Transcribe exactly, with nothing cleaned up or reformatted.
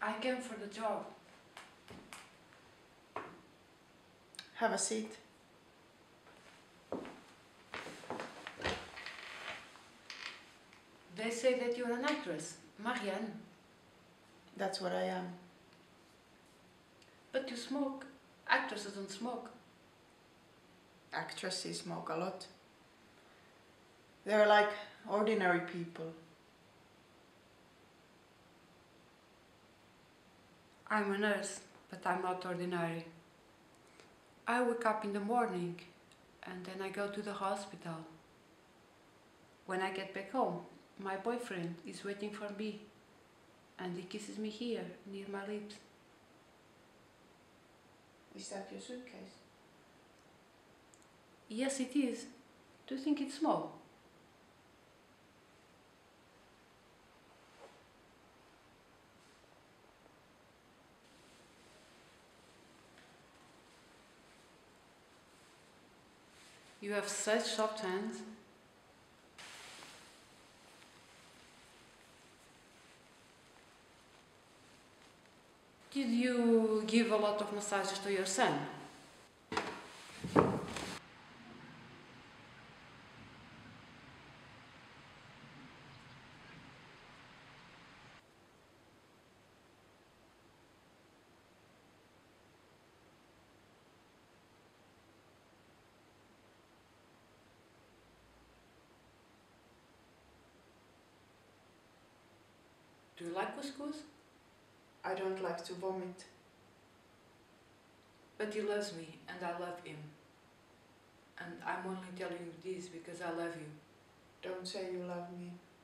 I came for the job. Have a seat. They say that you're an actress, Marianne. That's what I am. But you smoke. Actresses don't smoke. Actresses smoke a lot. They're like ordinary people. I'm a nurse, but I'm not ordinary. I wake up in the morning and then I go to the hospital. When I get back home, my boyfriend is waiting for me and he kisses me here, near my lips. Is that your suitcase? Yes, it is. Do you think it's small? You have such soft hands. Did you give a lot of massages to your son? Do you like couscous? I don't like to vomit. But he loves me and I love him. And I'm only telling you this because I love you. Don't say you love me.